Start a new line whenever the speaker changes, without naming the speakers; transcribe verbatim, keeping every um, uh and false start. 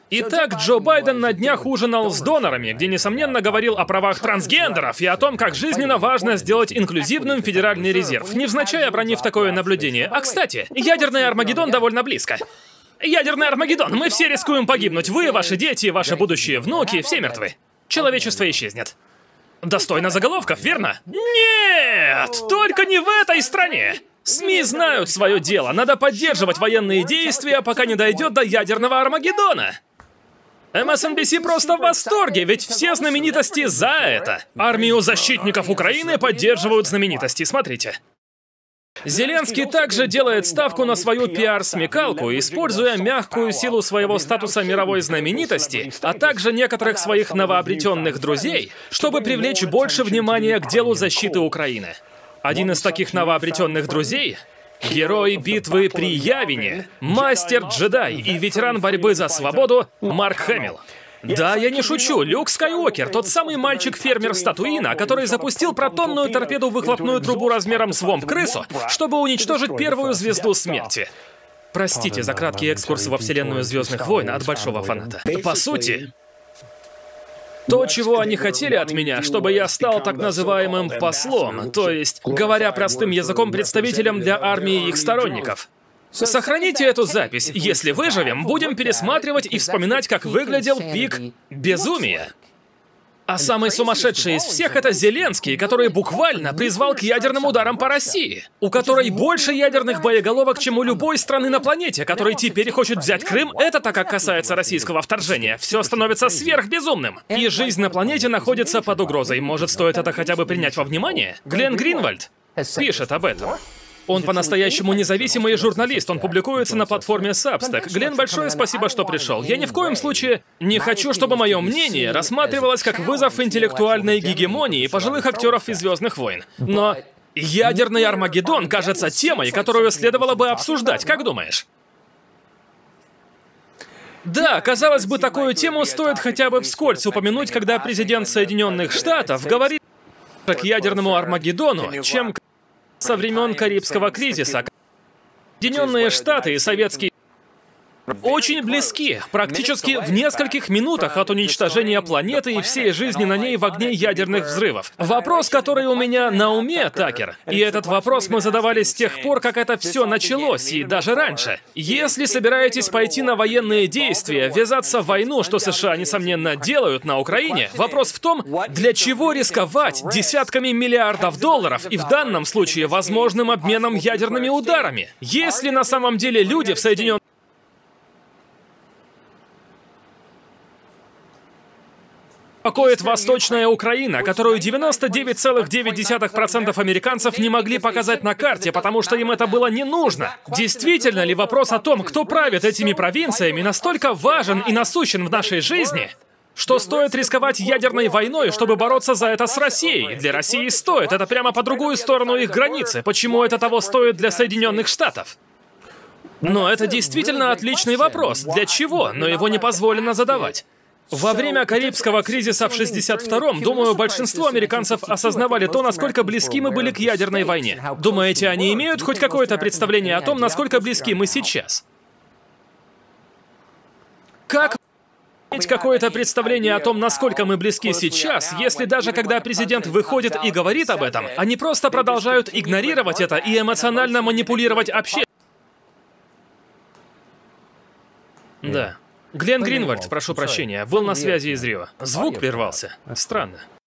Итак, Джо Байден на днях ужинал с донорами, где, несомненно, говорил о правах трансгендеров и о том, как жизненно важно сделать инклюзивным Федеральный резерв, невзначай обронив такое наблюдение. А, кстати, ядерный Армагеддон довольно близко. Ядерный Армагеддон, мы все рискуем погибнуть. Вы, ваши дети, ваши будущие внуки, все мертвы. Человечество исчезнет. Достойно заголовков, верно? Нет, только не в этой стране. СМИ знают свое дело, надо поддерживать военные действия, пока не дойдет до ядерного Армагеддона. эм эс эн би си просто в восторге, ведь все знаменитости за это. Армию защитников Украины поддерживают знаменитости, смотрите. Зеленский также делает ставку на свою пиар-смекалку, используя мягкую силу своего статуса мировой знаменитости, а также некоторых своих новообретенных друзей, чтобы привлечь больше внимания к делу защиты Украины. Один из таких новообретенных друзей — герой битвы при Явине, мастер-джедай и ветеран борьбы за свободу Марк Хэмилл. Да, я не шучу, Люк Скайуокер, тот самый мальчик-фермер с Татуина, который запустил протонную торпеду в выхлопную трубу размером с вомп-крысу, чтобы уничтожить первую звезду смерти. Простите за краткий экскурс во вселенную Звездных войн от большого фаната. По сути, то, чего они хотели от меня, чтобы я стал так называемым послом, то есть, говоря простым языком, представителем для армии их сторонников. Сохраните эту запись. Если выживем, будем пересматривать и вспоминать, как выглядел пик безумия. А самый сумасшедший из всех — это Зеленский, который буквально призвал к ядерным ударам по России, у которой больше ядерных боеголовок, чем у любой страны на планете, который теперь хочет взять Крым. Это так как касается российского вторжения. Все становится сверхбезумным. И жизнь на планете находится под угрозой. Может, стоит это хотя бы принять во внимание? Глен Гринвальд пишет об этом. Он по-настоящему независимый журналист, он публикуется на платформе Substack. Глен, большое спасибо, что пришел. Я ни в коем случае не хочу, чтобы мое мнение рассматривалось как вызов интеллектуальной гегемонии пожилых актеров из «Звездных войн». Но ядерный Армагеддон кажется темой, которую следовало бы обсуждать, как думаешь? Да, казалось бы, такую тему стоит хотя бы вскользь упомянуть, когда президент Соединенных Штатов говорит к ядерному Армагеддону, чем к со времен Карибского кризиса. Соединенные Штаты и Советский очень близки, практически в нескольких минутах от уничтожения планеты и всей жизни на ней в огне ядерных взрывов. Вопрос, который у меня на уме, Такер, и этот вопрос мы задавали с тех пор, как это все началось, и даже раньше. Если собираетесь пойти на военные действия, ввязаться в войну, что США, несомненно, делают на Украине, вопрос в том, для чего рисковать десятками миллиардов долларов и в данном случае возможным обменом ядерными ударами, если на самом деле люди в Соединенных беспокоит Восточная Украина, которую девяносто девять целых девять десятых процента американцев не могли показать на карте, потому что им это было не нужно. Действительно ли вопрос о том, кто правит этими провинциями, настолько важен и насущен в нашей жизни, что стоит рисковать ядерной войной, чтобы бороться за это с Россией? Для России стоит, это прямо по другую сторону их границы. Почему это того стоит для Соединенных Штатов? Но это действительно отличный вопрос. Для чего? Но его не позволено задавать. Во время Карибского кризиса в шестьдесят втором, думаю, большинство американцев осознавали то, насколько близки мы были к ядерной войне. Думаете, они имеют хоть какое-то представление о том, насколько близки мы сейчас? Как иметь какое-то представление о том, насколько мы близки сейчас, если даже когда президент выходит и говорит об этом, они просто продолжают игнорировать это и эмоционально манипулировать обществом? Да. Глен Гринвальд, прошу прощения, был на связи из Рио. Звук прервался. Странно.